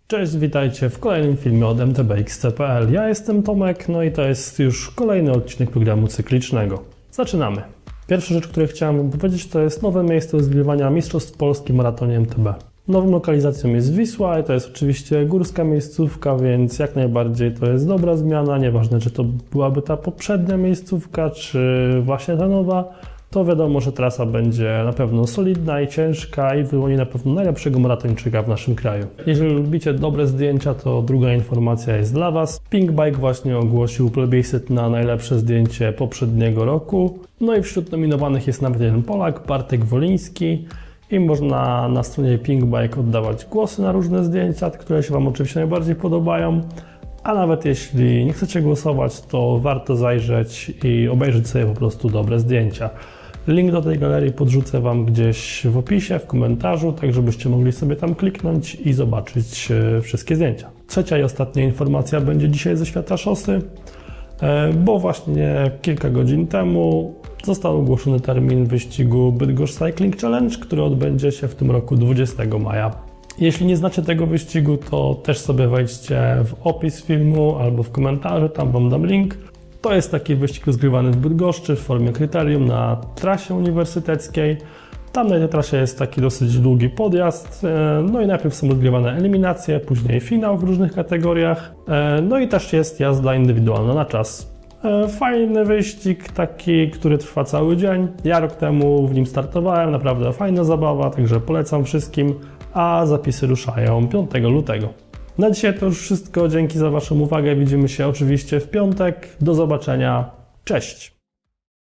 Cześć, witajcie w kolejnym filmie od mtbxc.pl. Ja jestem Tomek, no i to jest już kolejny odcinek programu cyklicznego. Zaczynamy. Pierwsza rzecz, którą chciałem Wam powiedzieć, to jest nowe miejsce rozgrywania Mistrzostw Polski w maratonie MTB. Nową lokalizacją jest Wisła i to jest oczywiście górska miejscówka, więc jak najbardziej to jest dobra zmiana. Nieważne, czy to byłaby ta poprzednia miejscówka, czy właśnie ta nowa, to wiadomo, że trasa będzie na pewno solidna i ciężka i wyłoni na pewno najlepszego maratończyka w naszym kraju. Jeżeli lubicie dobre zdjęcia, to druga informacja jest dla Was. Pinkbike właśnie ogłosił plebiscyt na najlepsze zdjęcie poprzedniego roku. No i wśród nominowanych jest nawet jeden Polak, Bartek Woliński. I można na stronie Pinkbike oddawać głosy na różne zdjęcia, które się Wam oczywiście najbardziej podobają. A nawet jeśli nie chcecie głosować, to warto zajrzeć i obejrzeć sobie po prostu dobre zdjęcia. Link do tej galerii podrzucę Wam gdzieś w opisie, w komentarzu, tak żebyście mogli sobie tam kliknąć i zobaczyć wszystkie zdjęcia. Trzecia i ostatnia informacja będzie dzisiaj ze świata szosy, bo właśnie kilka godzin temu został ogłoszony termin wyścigu Bydgoszcz Cycling Challenge, który odbędzie się w tym roku 20 maja. Jeśli nie znacie tego wyścigu, to też sobie wejdźcie w opis filmu albo w komentarze, tam Wam dam link. To jest taki wyścig rozgrywany w Bydgoszczy w formie kryterium na trasie uniwersyteckiej. Tam na tej trasie jest taki dosyć długi podjazd, no i najpierw są rozgrywane eliminacje, później finał w różnych kategoriach, no i też jest jazda indywidualna na czas. Fajny wyścig, taki, który trwa cały dzień. Ja rok temu w nim startowałem, naprawdę fajna zabawa, także polecam wszystkim, a zapisy ruszają 5 lutego. Na dzisiaj to już wszystko, dzięki za Waszą uwagę, widzimy się oczywiście w piątek, do zobaczenia, cześć!